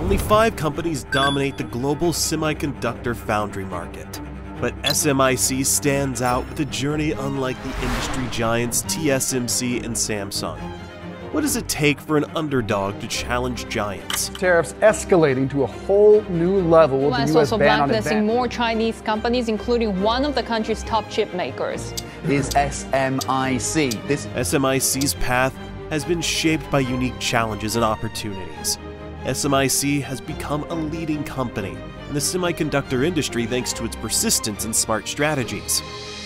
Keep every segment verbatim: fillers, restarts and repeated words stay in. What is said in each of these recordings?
Only five companies dominate the global semiconductor foundry market, but S M I C stands out with a journey unlike the industry giants T S M C and Samsung. What does it take for an underdog to challenge giants? Tariffs escalating to a whole new level with U S the U S also ban on blacklisting advanced. more Chinese companies, including one of the country's top chip makers. Is S M I C. This S M I C's path has been shaped by unique challenges and opportunities. S M I C has become a leading company in the semiconductor industry thanks to its persistence and smart strategies.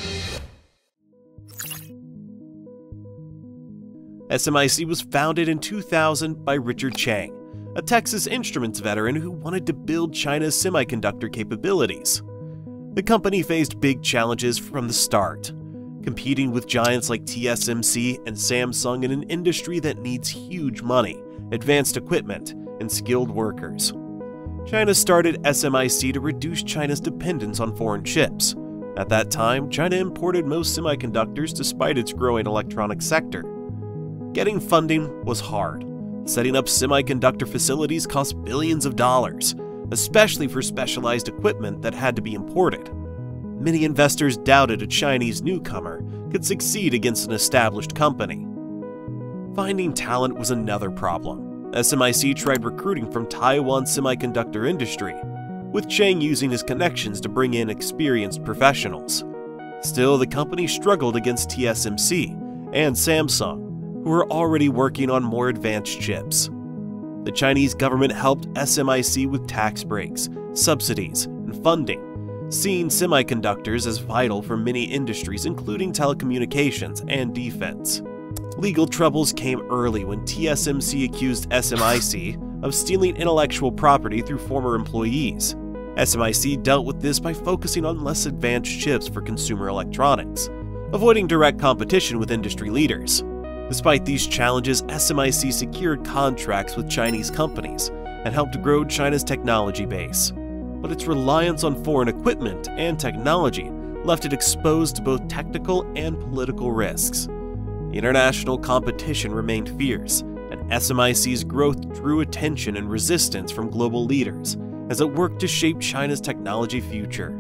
S M I C was founded in two thousand by Richard Chang, a Texas Instruments veteran who wanted to build China's semiconductor capabilities. The company faced big challenges from the start, competing with giants like T S M C and Samsung in an industry that needs huge money, advanced equipment, and skilled workers. China started S M I C to reduce China's dependence on foreign chips. At that time, China imported most semiconductors despite its growing electronics sector. Getting funding was hard. Setting up semiconductor facilities cost billions of dollars, especially for specialized equipment that had to be imported. Many investors doubted a Chinese newcomer could succeed against an established company. Finding talent was another problem. S M I C tried recruiting from Taiwan's semiconductor industry, with Chang using his connections to bring in experienced professionals. Still, the company struggled against T S M C and Samsung, who were already working on more advanced chips. The Chinese government helped S M I C with tax breaks, subsidies, and funding, seeing semiconductors as vital for many industries including telecommunications and defense. Legal troubles came early when T S M C accused S M I C of stealing intellectual property through former employees. S M I C dealt with this by focusing on less advanced chips for consumer electronics, avoiding direct competition with industry leaders. Despite these challenges, S M I C secured contracts with Chinese companies and helped grow China's technology base. But its reliance on foreign equipment and technology left it exposed to both technical and political risks. The international competition remained fierce, and S M I C's growth drew attention and resistance from global leaders as it worked to shape China's technology future.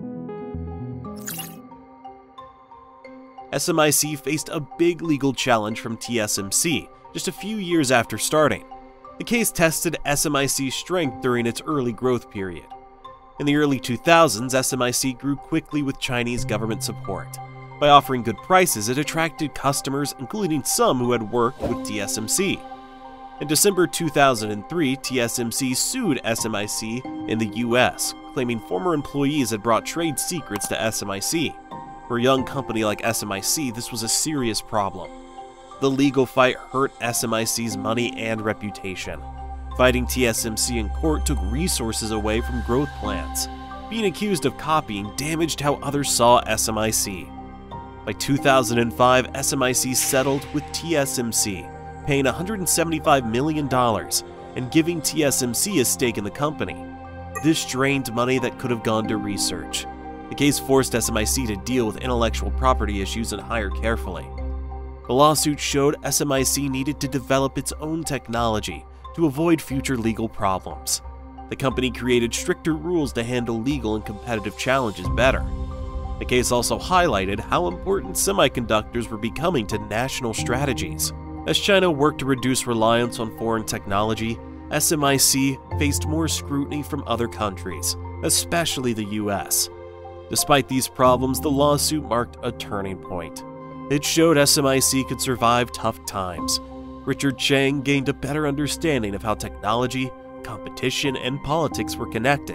S M I C faced a big legal challenge from T S M C just a few years after starting. The case tested S M I C's strength during its early growth period. In the early two thousands, S M I C grew quickly with Chinese government support. By offering good prices, it attracted customers, including some who had worked with T S M C. In December two thousand three, T S M C sued S M I C in the U S, claiming former employees had brought trade secrets to S M I C. For a young company like S M I C, this was a serious problem. The legal fight hurt S M I C's money and reputation. Fighting T S M C in court took resources away from growth plans. Being accused of copying damaged how others saw S M I C. By two thousand five, S M I C settled with T S M C, paying one hundred seventy-five million dollars and giving T S M C a stake in the company. This drained money that could have gone to research. The case forced S M I C to deal with intellectual property issues and hire carefully. The lawsuit showed S M I C needed to develop its own technology to avoid future legal problems. The company created stricter rules to handle legal and competitive challenges better. The case also highlighted how important semiconductors were becoming to national strategies. As China worked to reduce reliance on foreign technology, S M I C faced more scrutiny from other countries, especially the U S. Despite these problems, the lawsuit marked a turning point. It showed S M I C could survive tough times. Richard Chang gained a better understanding of how technology, competition, and politics were connected.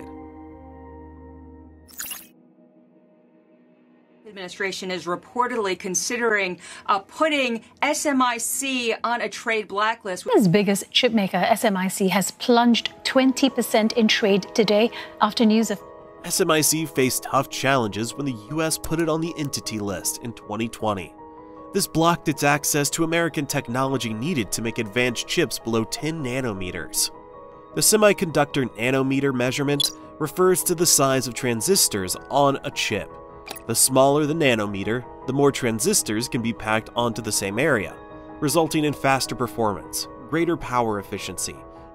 The administration is reportedly considering uh, putting S M I C on a trade blacklist. China's biggest chipmaker, S M I C, has plunged twenty percent in trade today after news of S M I C faced tough challenges when the U S put it on the Entity List in twenty twenty. This blocked its access to American technology needed to make advanced chips below ten nanometers. The semiconductor nanometer measurement refers to the size of transistors on a chip. The smaller the nanometer, the more transistors can be packed onto the same area, resulting in faster performance, greater power efficiency,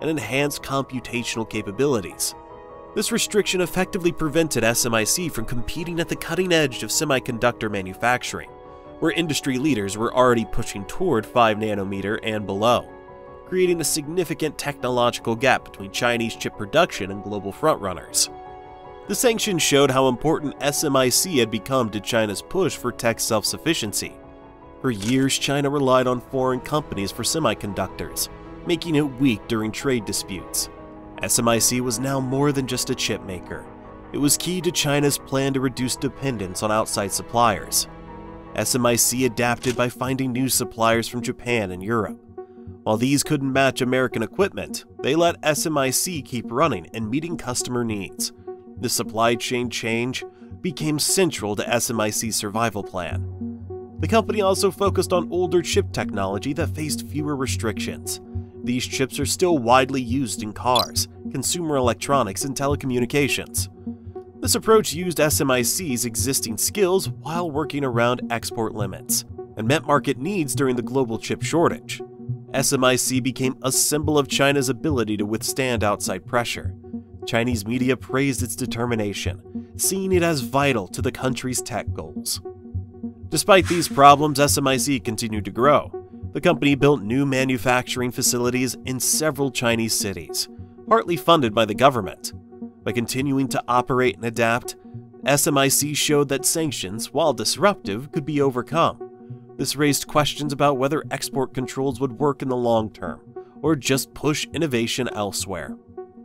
and enhanced computational capabilities. This restriction effectively prevented S M I C from competing at the cutting edge of semiconductor manufacturing, where industry leaders were already pushing toward five nanometer and below, creating a significant technological gap between Chinese chip production and global frontrunners. The sanctions showed how important S M I C had become to China's push for tech self-sufficiency. For years, China relied on foreign companies for semiconductors, making it weak during trade disputes. S M I C was now more than just a chip maker. It was key to China's plan to reduce dependence on outside suppliers. S M I C adapted by finding new suppliers from Japan and Europe. While these couldn't match American equipment, they let S M I C keep running and meeting customer needs. The supply chain change became central to S M I C's survival plan. The company also focused on older chip technology that faced fewer restrictions. These chips are still widely used in cars, consumer electronics, and telecommunications. This approach used S M I C's existing skills while working around export limits, and met market needs during the global chip shortage. S M I C became a symbol of China's ability to withstand outside pressure. Chinese media praised its determination, seeing it as vital to the country's tech goals. Despite these problems, S M I C continued to grow. The company built new manufacturing facilities in several Chinese cities, partly funded by the government. By continuing to operate and adapt, S M I C showed that sanctions, while disruptive, could be overcome. This raised questions about whether export controls would work in the long term, or just push innovation elsewhere.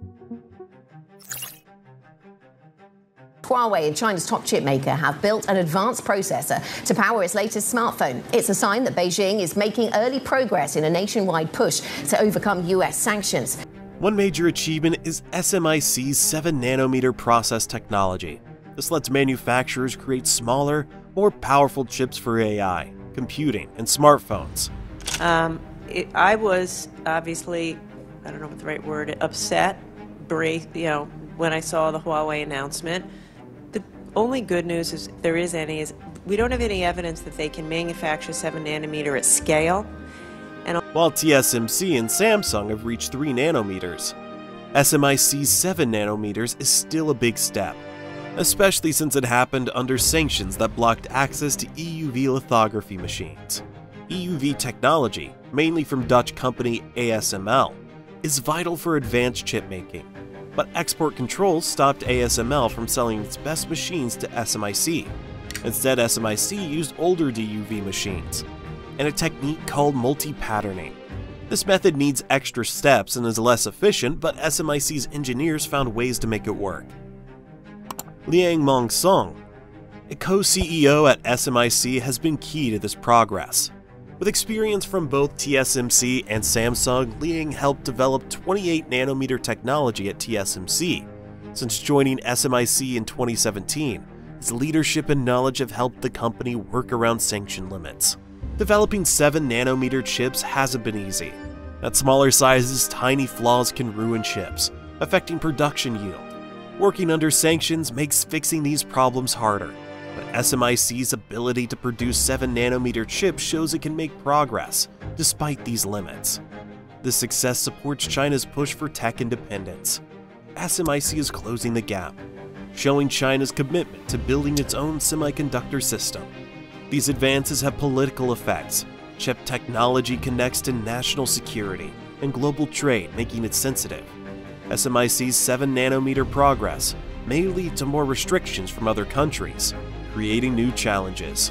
Huawei, China's top chip maker, have built an advanced processor to power its latest smartphone. It's a sign that Beijing is making early progress in a nationwide push to overcome U S sanctions. One major achievement is S M I C's seven nanometer process technology. This lets manufacturers create smaller, more powerful chips for A I, computing, and smartphones. Um, it, I was obviously, I don't know what the right word, upset, brave, you know, when I saw the Huawei announcement. The only good news, is, if there is any, is we don't have any evidence that they can manufacture seven nanometer at scale. And while T S M C and Samsung have reached three nanometers, S M I C's seven nanometers is still a big step, especially since it happened under sanctions that blocked access to E U V lithography machines. E U V technology, mainly from Dutch company A S M L, is vital for advanced chip making. But export controls stopped A S M L from selling its best machines to S M I C. Instead, S M I C used older D U V machines, and a technique called multi-patterning. This method needs extra steps and is less efficient, but S M I C's engineers found ways to make it work. Liang Mongsong, a co-C E O at S M I C, has been key to this progress. With experience from both T S M C and Samsung, Liang helped develop twenty-eight nanometer technology at T S M C. Since joining S M I C in twenty seventeen, his leadership and knowledge have helped the company work around sanction limits. Developing seven nanometer chips hasn't been easy. At smaller sizes, tiny flaws can ruin chips, affecting production yield. Working under sanctions makes fixing these problems harder, but S M I C's ability to produce seven nanometer chips shows it can make progress, despite these limits. This success supports China's push for tech independence. S M I C is closing the gap, showing China's commitment to building its own semiconductor system. These advances have political effects. Chip technology connects to national security and global trade, making it sensitive. S M I C's seven nanometer progress may lead to more restrictions from other countries, creating new challenges.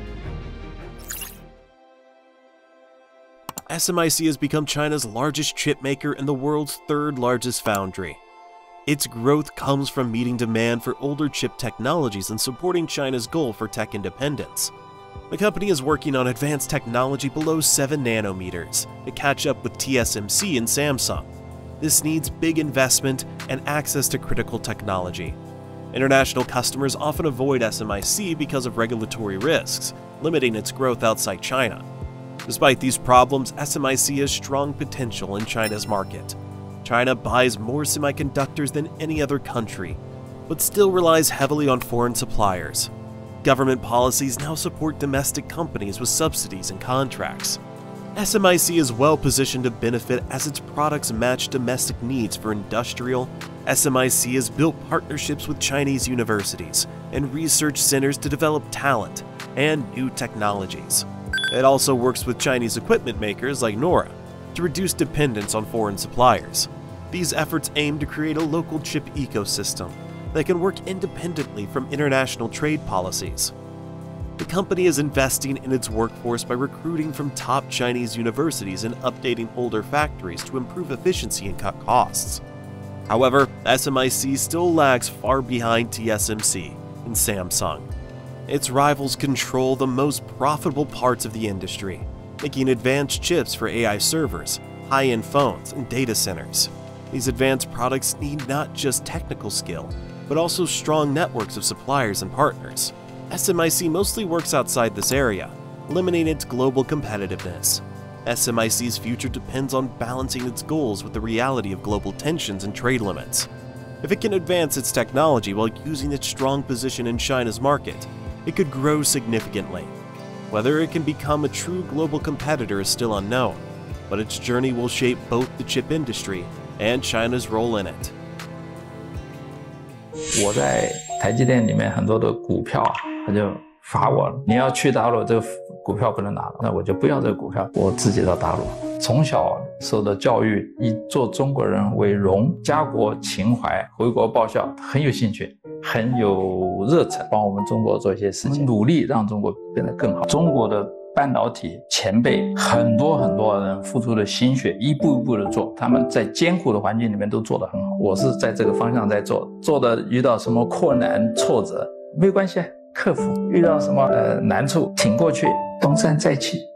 S M I C has become China's largest chip maker and the world's third largest foundry. Its growth comes from meeting demand for older chip technologies and supporting China's goal for tech independence. The company is working on advanced technology below seven nanometers to catch up with T S M C and Samsung. This needs big investment and access to critical technology. International customers often avoid S M I C because of regulatory risks, limiting its growth outside China. Despite these problems, S M I C has strong potential in China's market. China buys more semiconductors than any other country, but still relies heavily on foreign suppliers. Government policies now support domestic companies with subsidies and contracts. S M I C is well positioned to benefit as its products match domestic needs for industrial. S M I C has built partnerships with Chinese universities and research centers to develop talent and new technologies. It also works with Chinese equipment makers like Nora to reduce dependence on foreign suppliers. These efforts aim to create a local chip ecosystem that can work independently from international trade policies. The company is investing in its workforce by recruiting from top Chinese universities and updating older factories to improve efficiency and cut costs. However, S M I C still lags far behind T S M C and Samsung. Its rivals control the most profitable parts of the industry, making advanced chips for A I servers, high-end phones, and data centers. These advanced products need not just technical skill, but also strong networks of suppliers and partners. S M I C mostly works outside this area, limiting its global competitiveness. S M I C's future depends on balancing its goals with the reality of global tensions and trade limits. If it can advance its technology while using its strong position in China's market, it could grow significantly. Whether it can become a true global competitor is still unknown, but its journey will shape both the chip industry and China's role in it. 我在台积电里面很多的股票，他就罚我，你要去大陆，这个股票不能拿了，那我就不要这个股票，我自己到大陆。从小受的教育，以做中国人为荣，家国情怀，回国报效，很有兴趣，很有热忱，帮我们中国做一些事情，努力让中国变得更好。中国的半导体前辈很多很多人付出的心血，一步一步的做，他们在艰苦的环境里面都做得很好。我是在这个方向在做，做的遇到什么困难挫折没关系，克服；遇到什么呃难处挺过去，东山再起。